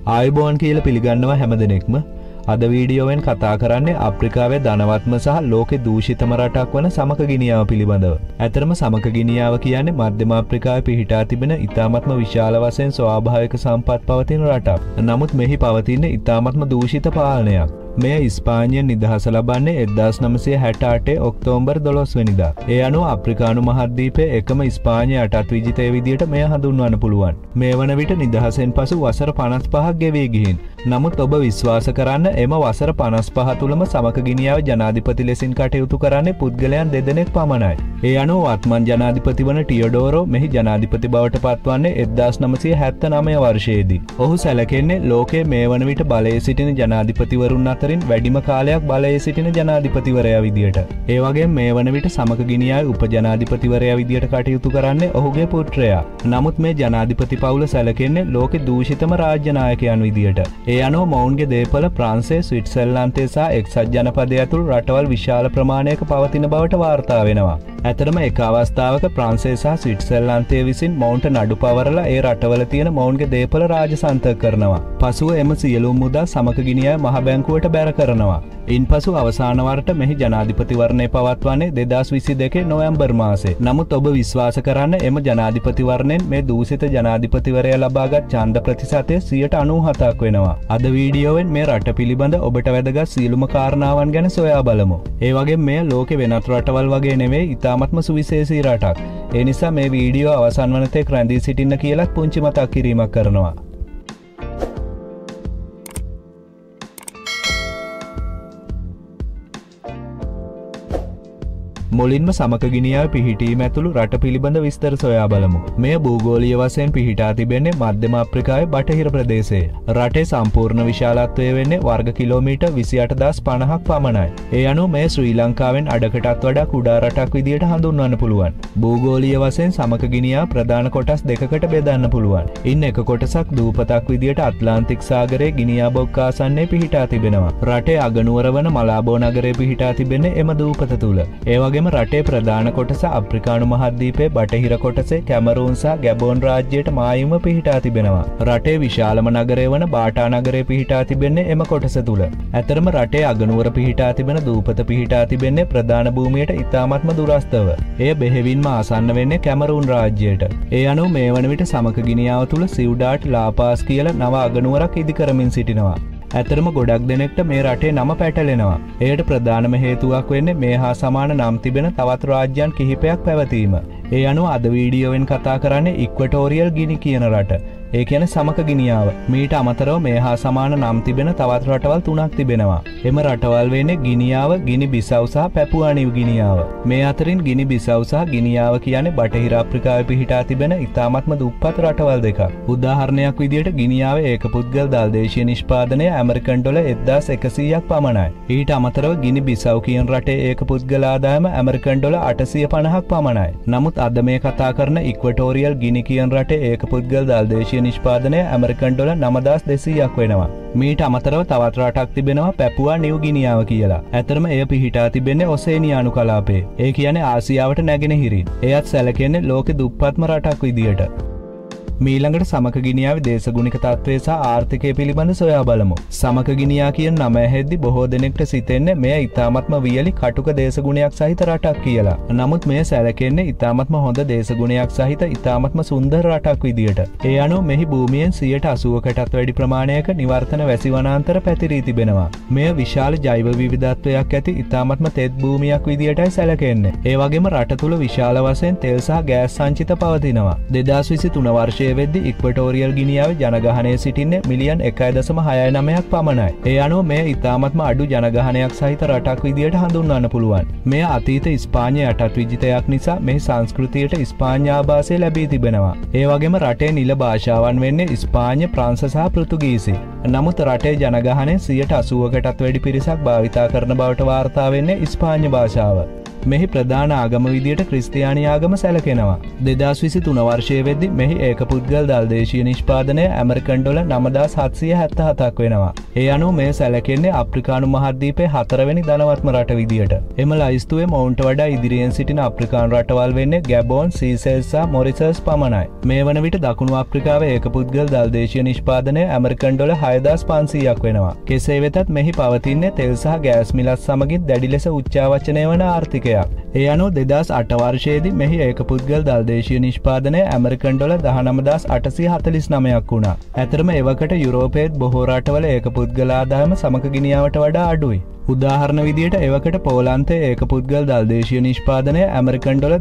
ආයුබෝවන් කියලා පිළිගන්නවා හැමදෙනෙක්ම. අද වීඩියෝවෙන් කතා කරන්නේ අප්‍රිකාවේ ධනවත්ම සහ ලෝකේ දූෂිතම රටක් වන සමකගිනියාව පිළිබඳව. ඇතරම සමකගිනියාව කියන්නේ මධ්‍යම අප්‍රිකාවේ පිහිටා තිබෙන ඉතාමත්ම විශාල වශයෙන් ස්වාභාවික සම්පත් පවතින රටක්. නමුත් මෙහි පවතින ඉතාමත්ම දූෂිත පාලනයක්. මෙය ඉස්පානියෙන් නිදහස ලබන්නේ 1968 ඔක්තෝබර් 12 වෙනිදා. ඒ අනුව අප්‍රිකානු මහද්වීපයේ එකම ස්පාඤ්ඤ යටත් විජිතය විදියට මෙය හඳුන්වන්න පුළුවන්. මේ වන විට නිදහසෙන් පසු වසර 55ක් ගෙවී ගිහින්. නමුත් ඔබ විශ්වාස කරන්න එම වසර 55 තුලම සමකගිනියාව ජනාධිපති ලෙසින් කටයුතු කරන්නේ පුද්ගලයන් දෙදෙනෙක් පමණයි. ඒ අනුව වත්මන් ජනාධිපති වන ටියඩෝරෝ මෙහි ජනාධිපති බවට පත්වන්නේ 1979 වර්ෂයේදී. ඔහු සැලකෙන්නේ ලෝකයේ මේ වන විට බලයේ සිටින ජනාධිපතිවරුන් අතරින් වැඩිම කාලයක් බලයේ සිටින ජනාධිපතිවරයා විදියට. ඒ වගේම මේ වන විට සමකගිනියාවේ උපජනාධිපතිවරයා විදියට කටයුතු කරන්නේ ඔහුගේ පුත්‍රයා. නමුත් මේ ජනාධිපති පවුල සැලකෙන්නේ ලෝකේ දූෂිතම රාජ්‍ය නායකයන් විදියට. ඒ අනුව මොවුන්ගේ දේපල ප්‍රංශය, ස්විට්සර්ලන්තය සහ එක්සත් ජනපදය ඇතුළු රටවල් විශාල ප්‍රමාණයක පවතින බවට වාර්තා වෙනවා. ඇතරම එක අවස්ථාවක ප්‍රංශය සහ ස්විට්සර්ලන්තය විසින් මොවුන්ට නඩු පවරලා ඒ රටවල තියෙන මොවුන්ගේ දේපල රාජසන්තක කරනවා. පසුව එම සියලුම මුදල් සමකගිනියාවේ මහ බැංකුවට බැර කරනවා. ඉන්පසු අවසාන වරට මෙහි ජනාධිපතිවරණය පවත්වන්නේ 2022 නොවැම්බර් මාසයේ. නමුත් ඔබ විශ්වාස කරන්න එම ජනාධිපතිවරණයෙන් මේ දූෂිත ජනාධිපතිවරයා ලබාගත් ඡන්ද ප්‍රතිශතය 97%ක් වෙනවා. අද වීඩියෝවෙන් මේ රට පිළිබඳ ඔබට වැදගත් සියලුම කාරණාවන් ගැන සොයා බලමු. ඒ වගේම මෙය ලෝකේ වෙනත් රටවල් වගේ නෙවෙයි ඉතාමත්ම සුවිශේෂී රටක්. ඒ නිසා මේ වීඩියෝ අවසන් වන තෙක් රැඳී සිටින්න කියලා පුංචි මතක් කිරීමක් කරනවා. මුලින්ම සමකගිනියාව පිහිටීම ඇතුළු රට පිළිබඳ විස්තර සොයා බලමු. මෙය භූගෝලීය වශයෙන් පිහිටා තිබෙන්නේ මධ්‍යම අප්‍රිකාවේ බටහිර ප්‍රදේශයේ. රටේ සම්පූර්ණ විශාලත්වය වෙන්නේ වර්ග කිලෝමීටර් 28050ක් පමණයි. ඒ අනුව මෙය ශ්‍රී ලංකාවෙන් අඩකටත් වඩා කුඩා රටක් විදියට හඳුන්වන්න පුළුවන්. භූගෝලීය වශයෙන් සමකගිනියාව ප්‍රධාන කොටස් දෙකකට බෙදන්න පුළුවන්. ඉන් එක කොටසක් දූපතක් විදියට අට්ලාන්තික් සාගරයේ ගිනියා බොක්ක ආසන්නයේ පිහිටා තිබෙනවා. රටේ අගනුවර වන මලාබෝ නගරයේ පිහිටා තිබෙන්නේ එම දූපත තුල. ඒ වගේම රටේ ප්‍රධාන කොටස අප්‍රිකානු මහද්වීපයේ බටහිර කොටසේ කැමරූන් සහ ගැබෝන් රාජ්‍යයට මායිම පිහිටා තිබෙනවා. රටේ විශාලම නගරය වන බාටා නගරය පිහිටා තිබෙන්නේ එම කොටස තුල. ඇතරම රටේ අගනුවර පිහිටා තිබෙන දූපත පිහිටා තිබෙන්නේ ප්‍රධාන භූමියට ඉතාමත්ම දුරස්තව. එය බෙහෙවින්ම ආසන්න වෙන්නේ කැමරූන් රාජ්‍යයට. ඒ අනුව මේ වන විට සමකගිනියාව තුල සිව්ඩාට් ලාපාස් කියලා නව අගනුවරක් ඉදි කරමින් සිටිනවා. ඇතරම ගොඩක් දෙනෙක්ට මේ රටේ නම පැටලෙනවා. එයට ප්‍රධානම හේතුවක් වෙන්නේ මේ හා සමාන නම් තිබෙන තවත් රාජ්‍යයන් කිහිපයක් පැවතීම. ඒ අනුව අද වීඩියෝවෙන් කතා කරන්නේ ඉක්වටෝරියල් ගිනි කියන රට. ඒ කියන්නේ සමකගිනියාව. මීට අමතරව මේ හා සමාන නම් තිබෙන තවත් රටවල් 3ක් තිබෙනවා. එම රටවල් වෙන්නේ ගිනියාව, ගිනි බිසව් සහ පැපුවා නිව් ගිනියාව. මේ අතරින් ගිනි බිසව් සහ ගිනියාව කියන්නේ බටහිර අප්‍රිකාවේ පිහිටා තිබෙන ඉතාමත්ම දුප්පත් රටවල් දෙකක්. උදාහරණයක් විදියට ගිනියාවේ ඒකපුද්ගල දල් දේශීය නිෂ්පාදනය ඇමරිකන් ඩොලර් 1100ක් පමණයි. ඊට අමතරව ගිනි බිසව් කියන රටේ ඒකපුද්ගල ආදායම ඇමරිකන් ඩොලර් 850ක් පමණයි. නමුත් අද මේ කතා කරන ඉක්වටෝරියල් ගිනි කියන රටේ ඒකපුද්ගල දල් දේශීය නිෂ්පාදනය ඇමරිකන් ඩොලර් 9200ක් වෙනවා. මීට අමතරව තවත් රටක් තිබෙනවා පැපුවා නිව් ගිනියාව කියලා. ඇතරම එය පිහිටා තිබෙන්නේ ඔසේනියානු කලාපයේ. ඒ කියන්නේ ආසියාවට නැගෙනහිරින්. එයත් සැලකෙන්නේ ලෝකේ දුප්පත්ම රටක් විදියට. මීළඟට සමකගිනියාවේ දේශගුණික තත්ත්වය සහ ආර්ථිකය පිළිබඳ සොයා බලමු. සමකගිනියා කියන නම ඇහෙද්දි බොහෝ දෙනෙක්ට සිතෙන්නේ මෙය ඉතාමත්ම වියලි කටුක දේශගුණයක් සහිත රටක් කියලා. නමුත් මෙය සැලකෙන්නේ ඉතාමත්ම හොඳ දේශගුණයක් සහිත ඉතාමත්ම සුන්දර රටක් විදියට. ඒ අනුව මෙහි භූමියෙන් 80%කටත් වැඩි ප්‍රමාණයක නිවර්තන වැසි වනාන්තර පැතිරී තිබෙනවා. මෙය විශාල ජෛව විවිධත්වයක් ඇති ඉතාමත්ම තෙත් භූමියක් විදියටයි සැලකෙන්නේ. ඒ වගේම රට තුල විශාල වශයෙන් තෙල් සහ ගෑස් සංචිත පවතිනවා. 2023 වර්ෂයේ වෙද්දි ඉක්වටෝරියල් ගිනියාවේ ජනගහනය සිටින්නේ මිලියන් 1.69ක් පමණයි. ඒ අනුව මෙය ඉතාමත්ම අඩු ජනගහනයක් සහිත රටක් විදියට හඳුන්වන්න පුළුවන්. මෙය අතීත ඉස්පාඤ්ඤ යටත් විජිතයක් නිසා මෙහි සංස්කෘතියට ඉස්පාඤ්ඤ ආභාසය ලැබී තිබෙනවා. ඒ වගේම රටේ නිල භාෂාවන් වෙන්නේ ඉස්පාඤ්ඤ, ප්‍රංශ සහ පෘතුගීසි. නමුත් රටේ ජනගහනය 80%කටත් වැඩි පිරිසක් භාවිතා කරන බවට වාර්තා වෙන්නේ ඉස්පාඤ්ඤ භාෂාව. මෙහි ප්‍රධාන ආගම විදියට ක්‍රිස්තියානි ආගම සැලකෙනවා. 2023 වර්ෂයේ වෙද්දී මෙහි ඒක පුද්ගල දල් දේශීය නිෂ්පාදනය ඇමරිකන් ඩොලර් 9777ක් වෙනවා. ඒ අනුව මේ සැලකෙන්නේ අප්‍රිකානු මහද්වීපයේ 4 වෙනි ධනවත්ම රට විදියට. එම ලයිස්තුවේ මොවුන්ට වඩා ඉදිරියෙන් සිටින අප්‍රිකානු රටවල් වෙන්නේ ගැබෝන්, සීසෙල්ස් සහ මොරිසස් පමණයි. මේ වන විට දකුණු අප්‍රිකාවේ ඒක පුද්ගල දල් දේශීය නිෂ්පාදනය ඇමරිකන් ඩොලර් 6500ක් වෙනවා. කෙසේ වෙතත් මෙහි පවතින්නේ තෙල් සහ ගෑස් මිලත් සමගින් දැඩි ලෙස උච්චාවචනය වන ආර්ථිකයක්. ඒ අනුව 2008 වර්ෂයේදී මෙහි ඒක පුද්ගල දල් දේශීය නිෂ්පාදනය ඇමරිකන් ඩොලර් 19849ක් වුණා. ඇතරම එවකට යුරෝපයේත් බොහෝ රටවල ඒක පුද්ගල ආදායම සමක ගිනියාවට වඩා අඩුයි. උදාහරණ විදියට එවකට පෝලන්තයේ ඒක පුද්ගල දල් දේශීය නිෂ්පාදනය ඇමරිකන් ඩොලර්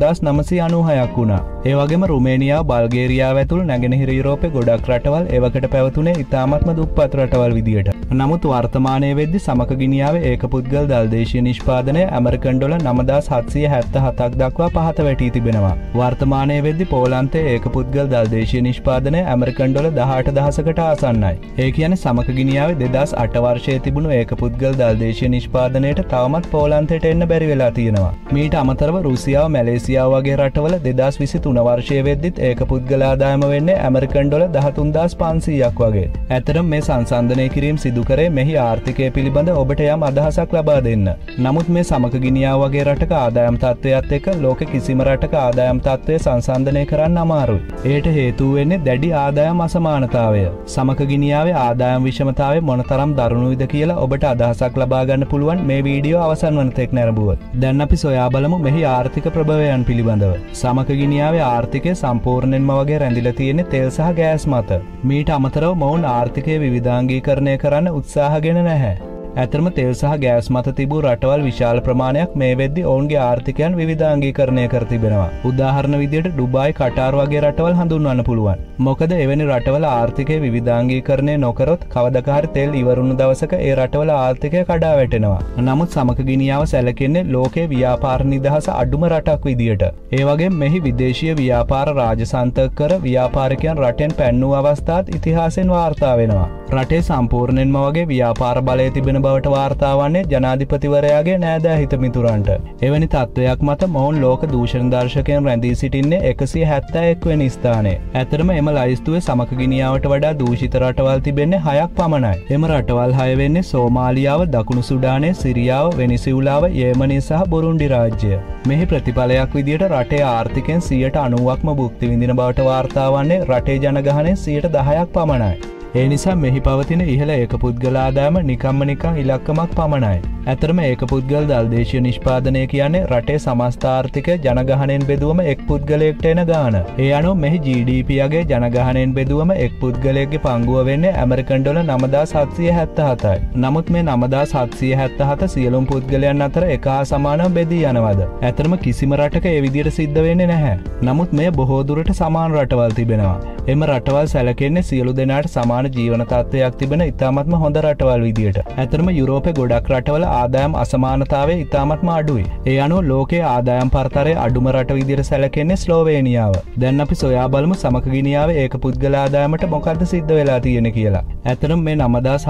13996ක් වුණා. ඒ වගේම රුමේනියාව, බල්ගේරියාව ඇතුළු නැගෙනහිර යුරෝපයේ ගොඩක් රටවල් එවකට පැවතුනේ ඉතාමත්ම දුප්පත් රටවල් විදියට. නමුත් වර්තමානයේ වෙද්දී සමක ගිනියාවේ ඒක පුද්ගල දල් දේශීය නිෂ්පාදනය ඇමරිකන් ඩොලර් 9777ක් දක්වා පහත වැටී තිබෙනවා. වර්තමානයේ වෙද්දී පෝලන්තයේ ඒක පුද්ගල දල් දේශීය නිෂ්පාදනය ඇමරිකන් ඩොලර් 18000කට ආසන්නයි. ඒ කියන්නේ සමක ගිනියාවේ 2008 වර්ෂයේ තිබුණු ඒක පුද්ගල දල් දේශීය නිෂ්පාදනයට තවමත් පෝලන්තයට එන්න බැරි වෙලා තියෙනවා. මීට අමතරව රුසියාව, මැලේසියාව වගේ රටවල 2023 වර්ෂයේ වෙද්දිත් ඒක පුද්ගල ආදායම වෙන්නේ ඇමරිකන් ඩොලර් 13500ක් වගේ. ඇතරම් මේ සංසන්දනය කිරීම සිදු කරේ මෙහි ආර්ථිකය පිළිබඳ ඔබට යම් අදහසක් ලබා දෙන්න. නමුත් මේ සමක ගිනියාව වගේ රටක ආදායම් තත්ත්වයත් එක්ක ලෝක කිසිම රටක ආදායම් තත්ත්වය සංසන්දනය කරන්න අමාරුයි. එයට හේතුව වෙන්නේ දැඩි ආදායම් අසමානතාවය. සමක ගිනියාවේ ආදායම් විෂමතාවය මොනතරම් දරුණුයිද කියලා ඔබට අදහසක් ලබා ගන්න පුළුවන් මේ වීඩියෝ අවසන් වන තෙක් නැරඹුවොත්. දැන් අපි සොයා බලමු මෙහි ආර්ථික ප්‍රභවයන් පිළිබඳව. සමක ගිනියාවේ ආර්ථිකය සම්පූර්ණයෙන්ම වගේ රැඳිලා තියෙන්නේ තෙල් සහ ගෑස් මත. මීට අමතරව මොවුන් ආර්ථිකය විවිධාංගීකරණය කරන්න උත්සාහගෙන නැහැ. ඇතරම තෙල් සහ ගෑස් මත තිබූ රටවල් විශාල ප්‍රමාණයක් මේ වෙද්දී ඔවුන්ගේ ආර්ථිකයන් විවිධාංගීකරණය කර තිබෙනවා. උදාහරණ විදියට ඩුබායි, කටාර් වගේ රටවල් හඳුන්වන්න පුළුවන්. මොකද එවැනි රටවල ආර්ථිකය විවිධාංගීකරණය නොකරොත් කවදක හරි තෙල් ඉවරුණු දවසක ඒ රටවල ආර්ථිකය කඩා වැටෙනවා. නමුත් සමක ගිනියාව සැලකෙන්නේ ලෝකයේ ව්‍යාපාර නිදහස අඩුම රටක් විදියට. ඒ වගේම මෙහි විදේශීය ව්‍යාපාර රාජසන්තක කර ව්‍යාපාරිකයන් රටෙන් පැන්නූ අවස්ථාත් ඉතිහාසයෙන් වාර්තා වෙනවා. රටේ සම්පූර්ණයෙන්ම වගේ ව්‍යාපාර බලය තිබෙන බවට වාර්තා වන්නේ ජනාධිපතිවරයාගේ නෑදෑ හිත මිතුරන්ට. එවැනි තත්ත්වයක් මත මොවුන් ලෝක දූෂණ දර්ශකයන් රැඳී සිටින්නේ 171 වෙනි ස්ථානයේ. ඇතරම එම ලයිස්තුවේ සමක ගිනියාවට වඩා දූෂිත රටවල් තිබෙන්නේ 6ක් පමණයි. එම රටවල් 6 වෙන්නේ සෝමාලියාව, දකුණු සුඩානය, සිරියාව, වෙනිසියුලාව, යේමනි සහ බුරුන්ඩි රාජ්‍ය. මෙහි ප්‍රතිඵලයක් විදියට රටේ ආර්ථිකයෙන් 90%ක්ම භුක්ති විඳින බවට වාර්තා වන්නේ රටේ ජනගහනයෙන් 10%ක් පමණයි. ඒ නිසා මෙහි පවතින ඉහළ ඒක පුද්ගල ආදායම නිකම්ම නිකං ඉලක්කමක් පමණයි. ඇතරම ඒක පුද්ගල දල් දේශීය නිෂ්පාදනය කියන්නේ රටේ සමස්ත ආර්ථිකය ජනගහනයෙන් බෙදුවම එක් පුද්ගලයෙක්ට එන ගාන. ඒ අනුව මෙහි GDP යගේ ජනගහනයෙන් බෙදුවම එක් පුද්ගලයෙක්ගේ පංගුව වෙන්නේ ඇමරිකන් ඩොලර් 9777යි. නමුත් මේ 9777 සියලුම පුද්ගලයන් අතර එක හා සමානව බෙදී යනවද? ඇතරම කිසිම රටක ඒ විදිහට සිද්ධ වෙන්නේ නැහැ. නමුත් මෙය බොහෝ දුරට සමාන රටවල් තිබෙනවා. එම රටවල් සැලකෙන්නේ සියලු දෙනාට සමාන ජීවන තත්ත්වයක් තිබෙන ඉතාමත්ම හොඳ රටවල් විදියට. ඇතරම යුරෝපයේ ගොඩක් රටවල ආදායම් අසමානතාවය ඉතාමත්ම අඩුයි. ඒ අනුව ලෝකයේ ආදායම් පරතරය අඩුම රට විදියට සැලකෙන්නේ ස්ලෝවේනියාව. දැන් අපි සොයා බලමු සමක ගිනියාවේ ඒක පුද්ගල ආදායමට මොකද්ද සිද්ධ වෙලා තියෙන්නේ කියලා. ඇතරම මේ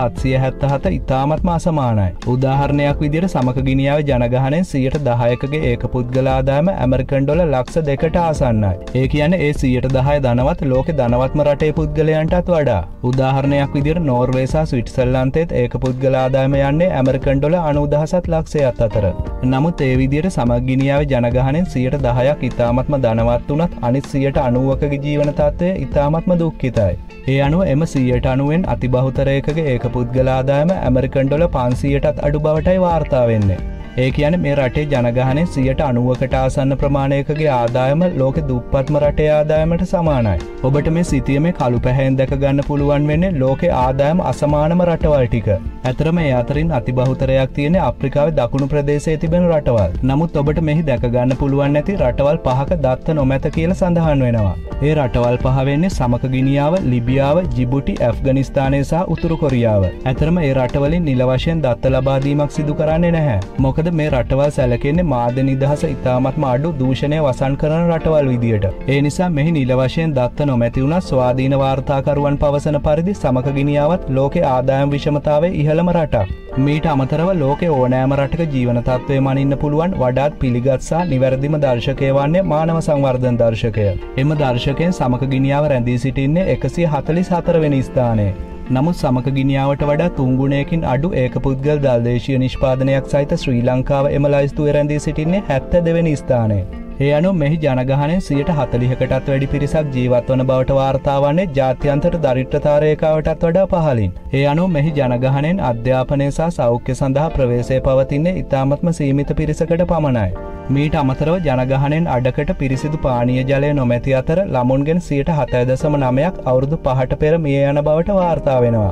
9777 ඉතාමත්ම අසමානයි. උදාහරණයක් විදියට සමක ගිනියාවේ ජනගහනයෙන් 10%කගේ ඒක පුද්ගල ආදායම ඇමරිකන් ඩොලර් ලක්ෂ 2කට ආසන්නයි. ඒ කියන්නේ ඒ 10% ධනවත් ලෝකේ ධනවත්ම රටේ පුද්ගලයන්ටත් වඩා. උදාහරණයක් විදියට නෝර්වේ සහ ස්විට්සර්ලන්තයේත් ඒක පුද්ගල ආදායම යන්නේ ඇමරිකන් ඩොලර් 90000 ලක්ෂයක් අතර. නමුත් ඒ විදියට සමග ගිනියාවේ ජනගහනයෙන් 10%ක් ඉතාමත්ම ධනවත් වුණත් අනිත් 90%කගේ ජීවන තත්ත්වය ඉතාමත්ම දුක්ඛිතයි. ඒ අනුව එම 90%න් අතිබහුතරයකගේ ඒක පුද්ගල ආදායම ඇමරිකන් ඩොලර් 500ටත් අඩු බවටයි වාර්තා වෙන්නේ. ඒ කියන්නේ මේ රටේ ජනගහනයෙන් 90%කට ආසන්න ප්‍රමාණයකගේ ආදායම ලෝකෙ දුප්පත්ම රටේ ආදායමට සමානයි. ඔබට මේ සිතියමේ කළු පැහැයෙන් දැක ගන්න පුළුවන් වෙන්නේ ලෝකේ ආදායම අසමානම රටවල් ටික. ඇතරම ඒ අතරින් අතිබහුතරයක් තියෙන්නේ අප්‍රිකාවේ දකුණු ප්‍රදේශයේ තිබෙන රටවල්. නමුත් ඔබට මෙහි දැක ගන්න පුළුවන් නැති රටවල් 5ක දත්ත නොමැත කියලා සඳහන් වෙනවා. ඒ රටවල් 5 වෙන්නේ සමක ගිනියාව, ලිබියාව, ජිබුටි, ඇෆ්ගනිස්තානය සහ උතුරු කොරියාව. ඇතරම ඒ රටවලින් නිල වශයෙන් දත්ත ලබා දීමක් සිදු කරන්නේ නැහැ. මොකද මේ රටවල් සැලකෙන්නේ මාධ්‍ය නිදහස ඉතාමත්ම අඩු දූෂණය වසන් කරන රටවල් විදියට. ඒ නිසා මෙහි නිල වශයෙන් දත්ත නොමැති වුණත් ස්වාධීන වාර්තාකරුවන් පවසන පරිදි සමක ගිනියාවත් ලෝකේ ආදායම් විෂමතාවයේ ඉහළම රටක්. මීට අමතරව ලෝකේ ඕනෑම රටක ජීවන තත්ත්වය මනින්න පුළුවන් වඩාත් පිළිගත් සහ නිවැරදිම දර්ශකය වන්නේ මානව සංවර්ධන දර්ශකය. එම දර්ශකයෙන් සමක ගිනියාව රැඳී සිටින්නේ 144 වෙනි ස්ථානයේ. නමුත් සමක ගිනියාවට වඩා 3 ගුණයකින් අඩු ඒකපුද්ගල දල්දේශීය නිෂ්පාදනයක් සහිත ශ්‍රී ලංකාව එම ලයිස්තුවේ රැඳී සිටින්නේ 72 වෙනි ස්ථානයේ. ඒ අනුව මෙහි ජනගහනයෙන් 40%කටත් වැඩි පිරිසක් ජීවත් වන බවට වාර්තා වන්නේ ජාත්‍යන්තර දරිද්‍රතා රේඛාවටත් වඩා පහළින්. ඒ අනුව මෙහි ජනගහනයෙන් අධ්‍යාපනය සහ සෞඛ්‍ය සඳහා ප්‍රවේශය පවතින්නේ ඉතාමත්ම සීමිත පිරිසකට පමණයි. මීට අමතරව ජනගහනයෙන් අඩකට පිරිසිදු පානීය ජලය නොමැති අතර ළමුන්ගෙන් 7.9ක් අවුරුදු 5ට පෙර මිය යන බවට වාර්තා වෙනවා.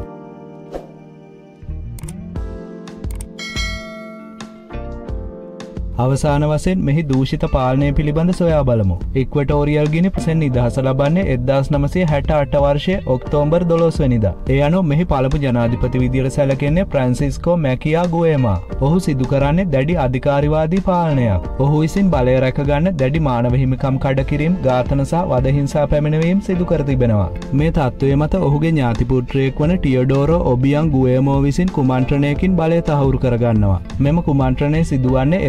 අවසාන වශයෙන් මෙහි දූෂිත පාලනය පිළිබඳ සොයා බලමු. ඉක්වටෝරියල් ගිනි ප්‍රසෙන් නිදහස ලබන්නේ 1968 වර්ෂයේ ඔක්තෝබර් 12 වෙනිදා. ඒ අනුව මෙහි පළමු ජනාධිපති විදියට සැලකෙන්නේ ෆ්‍රැන්සිස්කෝ මැකියා ගුවේමා. ඔහු සිදු කරන්නේ දැඩි අධිකාරිවාදී පාලනයක්. ඔහු විසින් බලය රැකගන්න දැඩි මානව හිමිකම් කඩකිරීම, ඝාතන සහ වද හිංසා පැමිණවීම සිදු කර තිබෙනවා. මේ තත්ත්වය මත ඔහුගේ ඥාති පුත්‍රයෙක් වන ටියඩෝරෝ ඔබියන් ගුවේමෝ විසින් කුමන්ත්‍රණයකින් බලය තහවුරු කරගන්නවා. මෙම කුමන්ත්‍රණය සිදුවන්නේ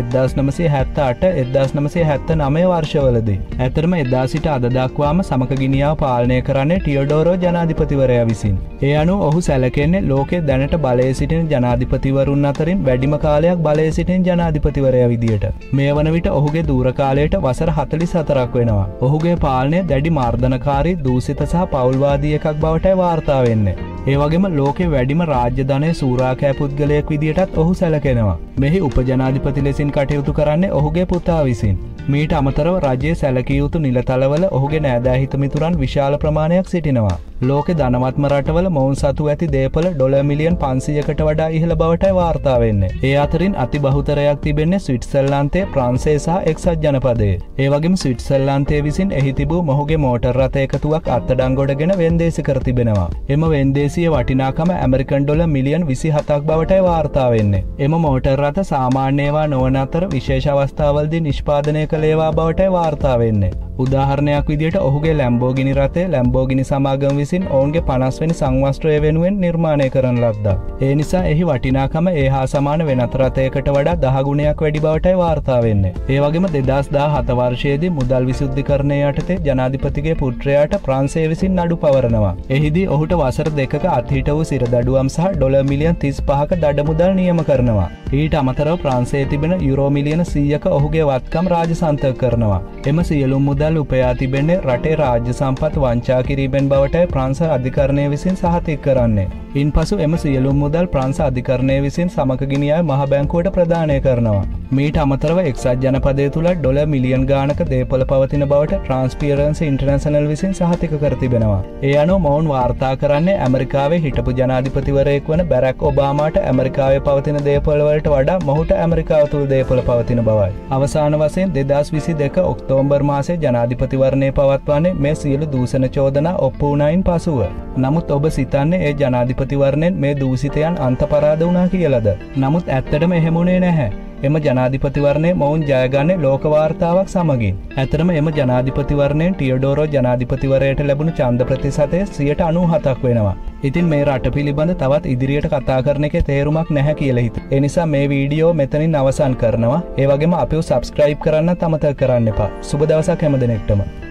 1979 වර්ෂවලදී. ඇතරම එදා සිට අද දක්වාම සමක ගිනියාව පාලනය කරන්නේ ටියඩෝරෝ ජනාධිපතිවරයා විසින්. ඒ අනුව ඔහු සැලකෙන්නේ ලෝකයේ දැනට බලයේ සිටින ජනාධිපතිවරුන් අතරින් වැඩිම කාලයක් බලයේ සිටින ජනාධිපතිවරයා විදියට. මේ වන විට ඔහුගේ දූර කාලයට වසර 44ක් වෙනවා. ඔහුගේ පාලනය දැඩි මර්ධනකාරී, දූෂිත සහ පෞල්වාදී එකක් බවටයි වාර්තා වෙන්නේ. ඒ වගේම ලෝකේ වැඩිම රාජ්‍ය ධනය සූරාකෑ පුද්ගලයෙක් විදියටත් ඔහු සැලකෙනවා. මෙහි උපජනාධිපති ලෙසින් කටයුතු කරන්නේ ඔහුගේ පුතා විසින්. මීට අමතරව රජයේ සැලකිය යුතු නිලතලවල ඔහුගේ නෑදෑ හිත මිතුරන් විශාල ප්‍රමාණයක් සිටිනවා. ලෝකේ ධනවත්ම රටවල මොවුන් සතු ඇති දේපල ඩොලර් මිලියන් 500කට වඩා ඉහළ බවටයි වාර්තා වෙන්නේ. ඒ අතරින් අති බහුතරයක් තිබෙන්නේ ස්විට්සර්ලන්තයේ, ප්‍රංශයේ සහ එක්සත් ජනපදයේ. ඒ වගේම ස්විට්සර්ලන්තයේ විසින් එහි තිබූ මොහුගේ මෝටර් රථ එකතුවක් අත්අඩංගුවටගෙන වෙන්දේසි කර තිබෙනවා. එම වෙන්දේසියේ වටිනාකම ඇමරිකන් ඩොලර් මිලියන් 27ක් බවටයි වාර්තා වෙන්නේ. එම මෝටර් රථ සාමාන්‍ය ඒවා නොවන අතර විශේෂ අවස්ථාවලදී නිෂ්පාදනය කළ ඒවා බවටයි වාර්තා වෙන්නේ. උදාහරණයක් විදියට ඔහුගේ ලැම්බෝගිනි රථය ලැම්බෝගිනි සමාගම විසින් ඔවුන්ගේ 50 වෙනි සංවස්ත්‍රය වෙනුවෙන් නිර්මාණය කරන ලද්දා. ඒ නිසා එහි වටිනාකම ඒ හා සමාන වෙනත් රථයකට වඩා 10 ගුණයක් වැඩි බවටයි වාර්තා වෙන්නේ. ඒ වගේම 2017 වර්ෂයේදී මුදල් විසුද්ධිකරණය යටතේ ජනාධිපතිගේ පුත්‍රයාට ප්‍රංශය විසින් නඩු පවරනවා. එහිදී ඔහුට වසර 2ක අත්හිට වූ සිරදඩුවම් සහ ඩොලර් මිලියන් 35ක දඩ මුදල් නියම කරනවා. ඊට අමතරව ප්‍රංශයේ තිබෙන යුරෝ මිලියන 100ක ඔහුගේ වත්කම් රාජසන්තක කරනවා. එම සියලුම මුදල් උපයා තිබෙන්නේ රටේ රාජ්‍ය සම්පත් වංචා කිරීමෙන් බවටයි ප්‍රංශ අධිකරණය විසින් සහතික කරන්නේ. ඉන්පසු එම සියලුම මුදල් ප්‍රංශ අධිකරණය විසින් සමක ගිනියාවේ මහ බැංකුවට ප්‍රදානය කරනවා. මීට අමතරව එක්සත් ජනපදය තුළ ඩොලර් මිලියන් ගානක දේපොළ පවතින බවට ට්‍රාන්ස්පියරන්සි ඉන්ටර්නැෂනල් විසින් සහතික කර තිබෙනවා. ඒ අනුව මොවුන් වාර්තා කරන්නේ ඇමරිකාවේ හිටපු ජනාධිපතිවරයෙක් වන බැරක් ඔබාමාට ඇමරිකාවේ පවතින දේපොළ වලට වඩා මොහුට ඇමරිකාව තුළ දේපොළ පවතින බවයි. අවසාන වශයෙන් 2022 ඔක්තෝබර් මාසයේ ජනාධිපතිවරණය පවත්වන්නේ මේ සියලු දූෂණ චෝදනා ඔප්පු වුණයින් පසුව. නමුත් ඔබ සිතන්නේ ඒ ජනාධිපතිවරණයෙන් මේ දූෂිතයන් අන්තපරාද වුණා කියලාද? නමුත් ඇත්තටම එහෙම වුණේ නැහැ. එම ජනාධිපතිවරණය මොවුන් ජයගන්නේ ලෝක වාර්තාවක් සමගින්. ඇතරම එම ජනාධිපතිවරණයෙන් ටියඩෝරෝ ජනාධිපතිවරයට ලැබුණු ඡන්ද ප්‍රතිශතය 97ක් වෙනවා. ඉතින් මේ රට පිළිබඳ තවත් ඉදිරියට කතා කරන එකේ තේරුමක් නැහැ කියලා හිත. ඒ නිසා මේ වීඩියෝ මෙතනින් අවසන් කරනවා. ඒ වගේම අපිව සබ්ස්ක්‍රයිබ් කරන්නත් අමතක කරන්න එපා. සුබ දවසක් හැම දිනෙකටම.